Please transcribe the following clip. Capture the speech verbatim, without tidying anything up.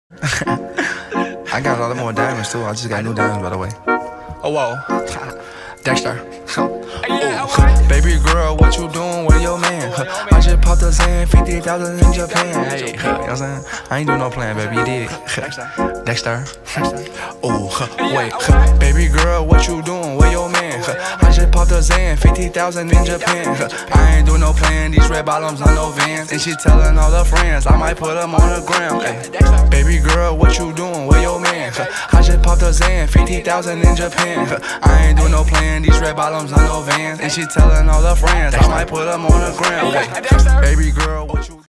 I got a lot more diamonds too. I just got new diamonds, by the way. Oh, whoa. Dexter. Ooh. Baby girl, what you doing with your man? I just popped a Zan, fifty thousand in Japan. Hey, you know what I'm saying? I ain't doing no plan, baby. You did. Dexter. Ooh, wait. Baby girl, what you doing with your man? I just popped a Zan, fifty thousand in Japan. I ain't doing no plan. These red bottoms on no Vans. And she telling all her friends I might put them on the ground. Ay. Baby girl, what you doing with your man? I just popped a Zan, fifty thousand in Japan. I ain't doing no plan. These red bottoms on no Vans. And she telling all her friends I might put them on the ground. Ay. Baby girl, what you